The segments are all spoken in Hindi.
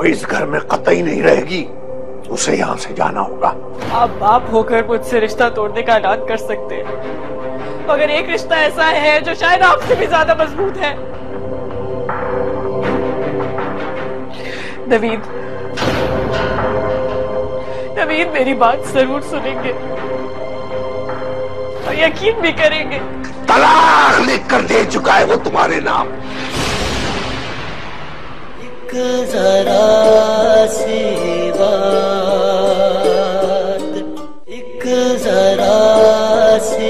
कोई इस घर में कतई नहीं रहेगी, उसे यहाँ से जाना होगा। आप बाप होकर मुझसे रिश्ता तोड़ने का ऐलान कर सकते हैं, मगर एक रिश्ता ऐसा है जो शायद आपसे भी ज्यादा मजबूत है। नवीद, नवीद मेरी बात जरूर सुनेंगे और यकीन भी करेंगे। तलाक लिख कर दे चुका है वो तुम्हारे नाम। एक जरा सी बात, एक जरा सी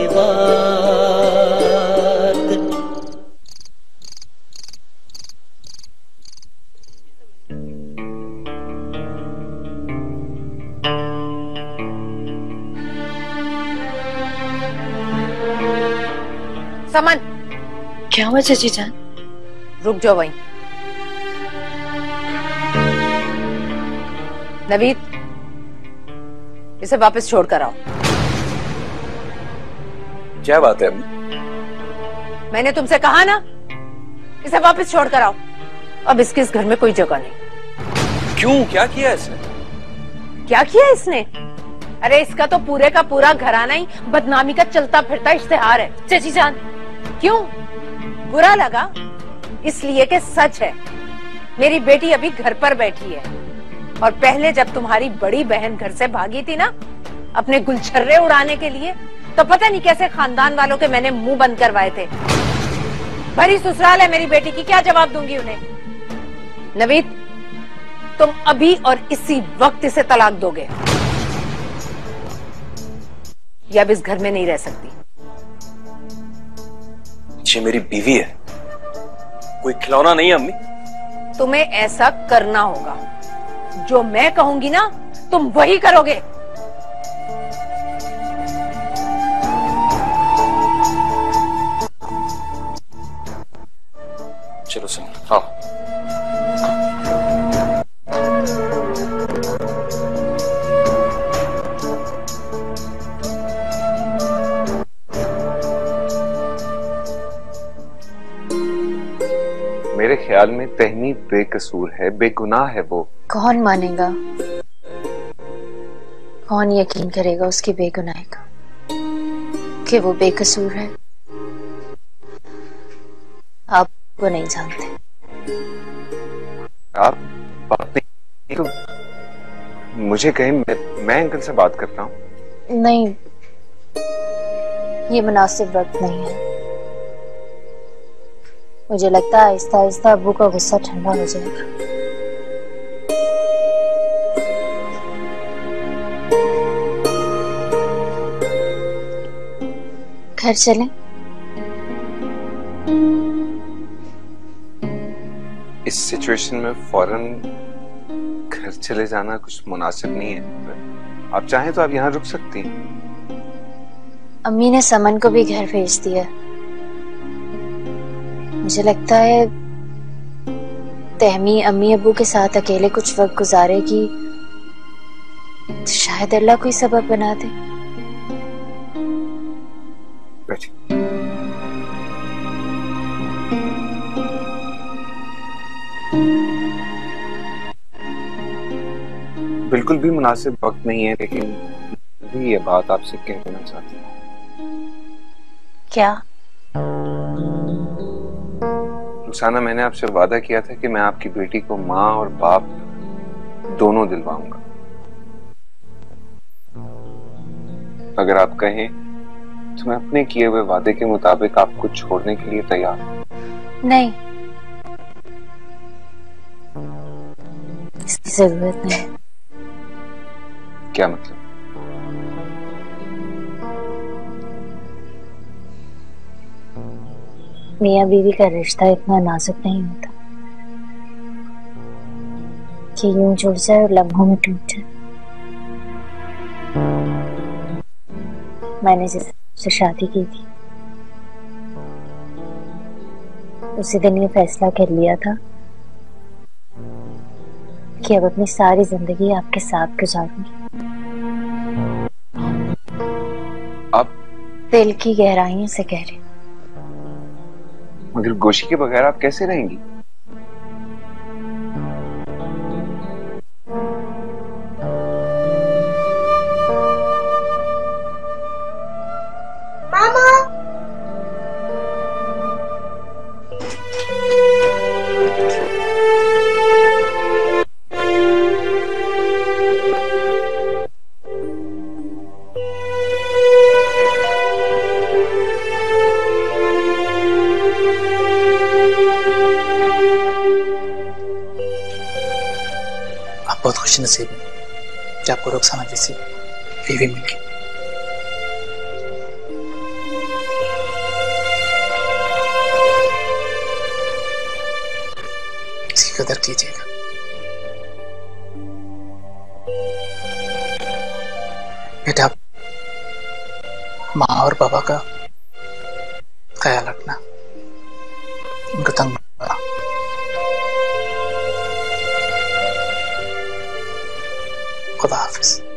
बात। समन, क्या हुआ चाची जान? रुक जाओ वहीं। नवीद, इसे वापस छोड़ कर आओ। क्या बात है अम्मी? मैंने तुमसे कहा ना, इसे वापस छोड़ कर आओ। अब इसके इस घर में कोई जगह नहीं। क्यों, क्या किया इसने? क्या किया इसने? अरे इसका तो पूरे का पूरा घराना ही बदनामी का चलता फिरता इश्तेहार है। चाची जान, क्यों बुरा लगा? इसलिए कि सच है, मेरी बेटी अभी घर पर बैठी है और पहले जब तुम्हारी बड़ी बहन घर से भागी थी ना अपने गुलछर्रे उड़ाने के लिए, तो पता नहीं कैसे खानदान वालों के मैंने मुंह बंद करवाए थे। भरी ससुराल है मेरी बेटी की, क्या जवाब दूंगी उन्हें? नवीद, तुम अभी और इसी वक्त इसे तलाक दोगे या अब इस घर में नहीं रह सकती। ये मेरी बीवी है, कोई खिलौना नहीं है अम्मी। तुम्हें ऐसा करना होगा, जो मैं कहूंगी ना तुम वही करोगे। चलो सुन, आओ। मेरे ख्याल में तहनी बेकसूर है, बेगुनाह है वो। कौन मानेगा, कौन यकीन करेगा उसकी बेगुनाही का कि वो बेकसूर है? आप वो नहीं जानते। आप बात नहीं तो मुझे कहें, मैं अंकल से बात करता हूँ। नहीं, ये मुनासिब वक्त नहीं है। मुझे लगता है आहिस्ता आहिस्ता अब्बू का गुस्सा ठंडा हो जाएगा। घर चलें? इस सिचुएशन में फौरन घर चले जाना कुछ मुनासिब नहीं है। आप चाहें तो आप यहाँ रुक सकती हैं। अम्मी ने समन को भी घर भेज दिया। मुझे लगता है तहमी अम्मी अब्बू के साथ अकेले कुछ वक्त गुजारेगी तो शायद अल्लाह कोई सबब बना दे। बिल्कुल भी मुनासिब वक्त नहीं है, लेकिन भी ये बात आपसे कह देना चाहती हूँ। क्या? रुखसाना, मैंने आपसे वादा किया था कि मैं आपकी बेटी को माँ और बाप दोनों दिलवाऊंगा। अगर आप कहें तो मैं अपने किए हुए वादे के मुताबिक आपको छोड़ने के लिए तैयार हूं। नहीं, इसकी जरूरत नहीं। क्या मतलब? मियाँ बीवी का रिश्ता इतना नाजुक नहीं होता कि यूं जुड़ जाए और लम्हों में टूट जाए। मैंने जिससे शादी की थी उसी दिन ये फैसला कर लिया था कि अब अपनी सारी जिंदगी आपके साथ गुजारूंगी। आप दिल की गहराइयों से कह रही हूं। मगर गोशी के बगैर आप कैसे रहेंगी? बहुत खुश नसीब हूँ कि आपको रुखसाना जैसी बीवी मिली। इसकी कदर कीजिएगा। बेटा, माँ और पापा का ख्याल रखना, उनको तंग मत करना। खुदा हाफिज।